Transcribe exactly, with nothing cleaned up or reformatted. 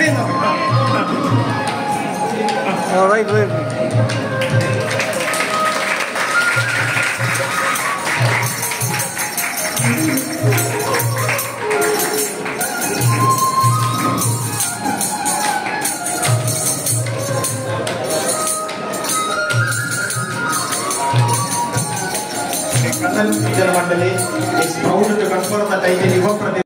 All right, right. Kannan Bhajan Mandali is proud to confer the title YUVA